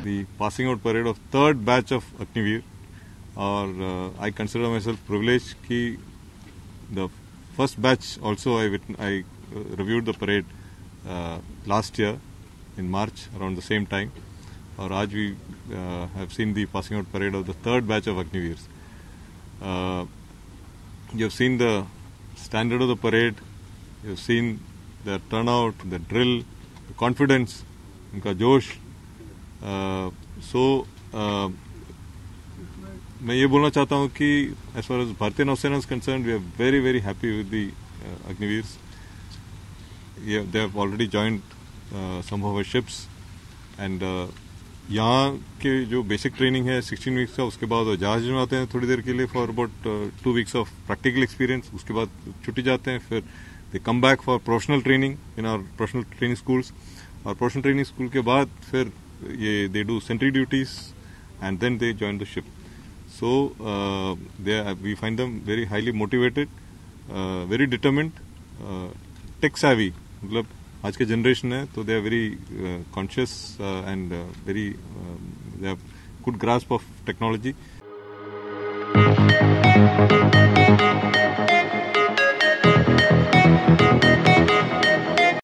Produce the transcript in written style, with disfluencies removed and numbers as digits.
the passing out parade of third batch of Agniveer. Or I consider myself privileged कि the first batch also I reviewed the parade last year in March around the same time. और आज we have seen the passing out parade of the third batch of Agniveers. You have seen the standard of the parade, you have seen the turnout, the drill, the confidence, उनका जोश. मैं ये बोलना चाहता हूँ कि as far as भारतीय नौसेना is concerned, we are very very happy with the Agniveers. They have already joined some of our ships and यहाँ के जो बेसिक ट्रेनिंग है 16 वीक्स का, उसके बाद वो जहाज में आते हैं थोड़ी देर के लिए for about 2 weeks of practical experience. उसके बाद छुट्टी जाते हैं, फिर they come back for professional training in our professional training schools. और प्रोफेशनल ट्रेनिंग स्कूल के बाद फिर ये they do sentry duties and then they join the ship. So we find them very highly motivated, very determined, tech savvy. मतलब आज के generation है तो they are very conscious and very they have good grasp of technology.